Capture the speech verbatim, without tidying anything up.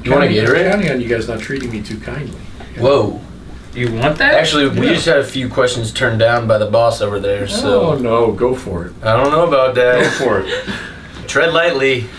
You want to get her I'm in? counting on you guys not treating me too kindly. Whoa. You want that? Actually, we Yeah. just had a few questions turned down by the boss over there, so. Oh no, go for it. I don't know about Go that. for it. Tread lightly.